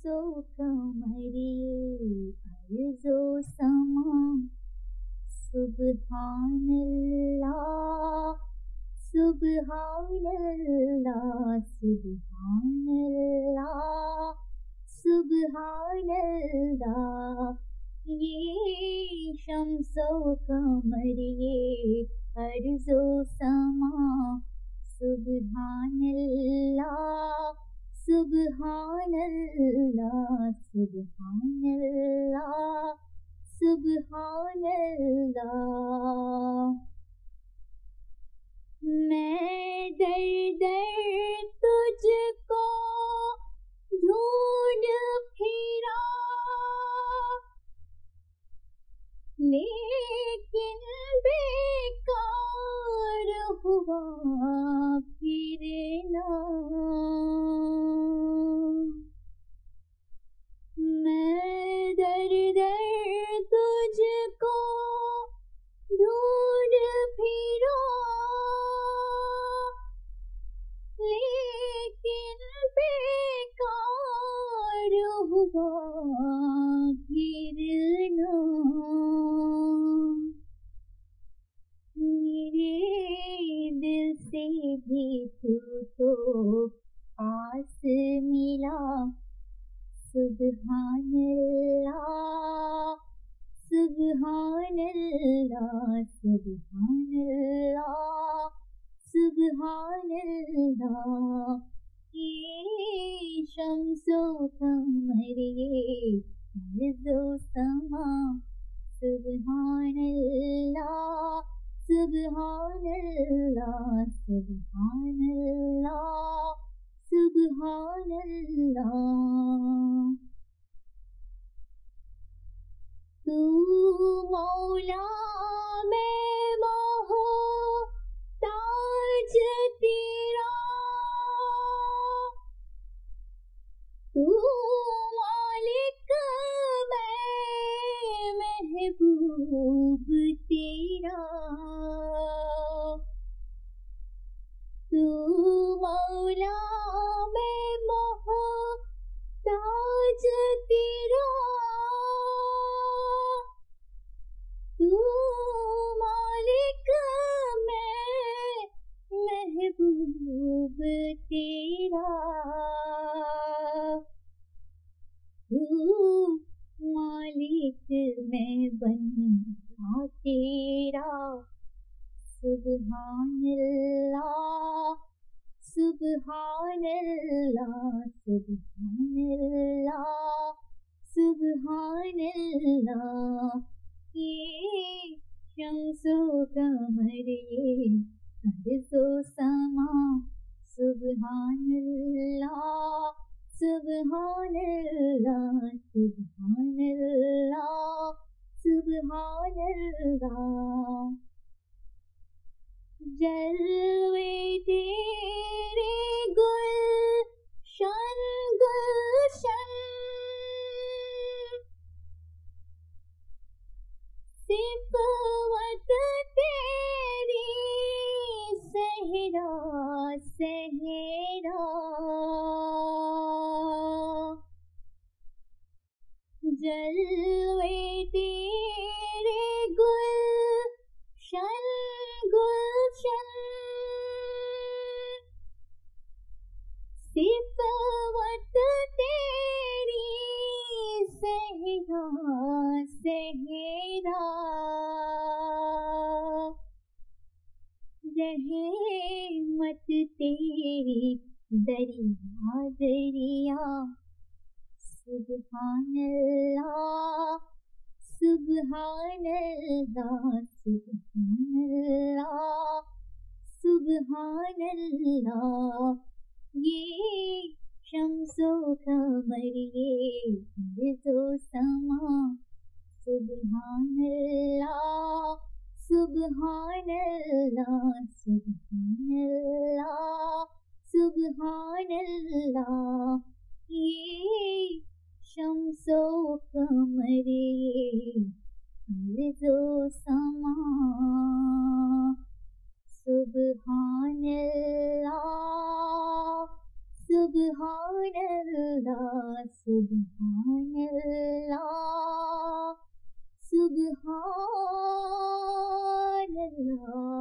و قمر ارض و سما سبحان اللہ سبحان اللہ سبحان اللہ سبحان اللہ یہ شمس و قمر یہ ارض و سما سبحان اللہ سبحان اللہ سبحان اللہ سبحان اللہ میں در در تجھ کو ڈھونڈ پھرا لیکن بیکار ہوا پھرنا میں در در تجھ کو ڈھونڈ پھرا لیکن بیکار ہوا پھرنا میرے دل سے بھی تو پاس ملا سبحان اللہ سبحان اللہ سبحان اللہ سبحان اللہ یہ شمس و قمر یہ ارض و سما سبحان اللہ سبحان اللہ سبحان اللہ سبحان اللہ تو مولا میں محتاج تیرا تو مالک میں محبوب تیرا تو مولا میں محتاج تیرا تو مالک میں محبوب تیرا تو مالک میں بندہ تیرا سبحان اللہ سبحان اللہ سبحان اللہ سبحان اللہ یہ شمس و قمر یہ ارض و سما سبحان اللہ سبحان اللہ سبحان اللہ سبحان اللہ جلوے تیرے گلشن گلشن صفوت تیری صحرا صحرا جلوے تیرے گلشن گلشن صفوت تیری صحرا صحرا رحمت تیری دریا دریا سبحان اللہ سبحان اللہ سبحان اللہ سبحان اللہ یہ شمس و قمر یہ ارض و سما سبحان اللہ سبحان اللہ سبحان اللہ سبحان اللہ یہ شمس و قمر یہ ارض و سما سبحان اللہ SubHaanAllah, SubHaanAllah, SubHaanAllah.